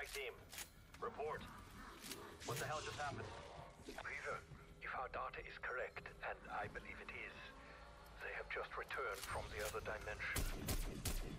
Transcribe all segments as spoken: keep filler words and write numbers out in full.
team. Report. What the hell just happened? Reaver, if our data is correct, and I believe it is, they have just returned from the other dimension.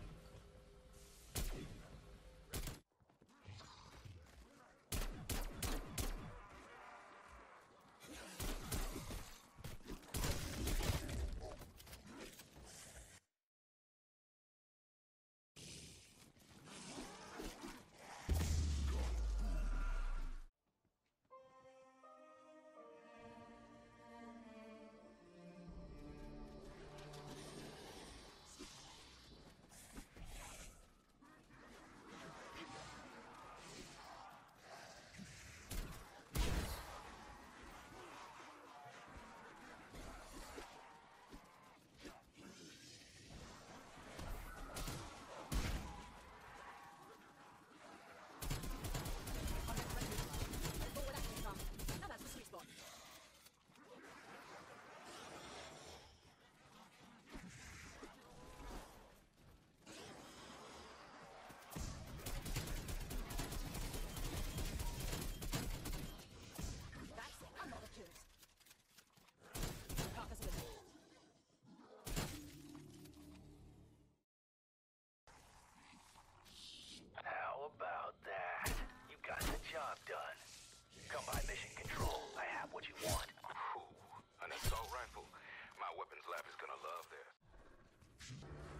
Now that's the sweet spot. That's it. I'm not accused. Carcass with it. How about that? You got the job done. Come by mission control. I have what you want. Whew, an assault rifle. My weapons lab is gonna love this.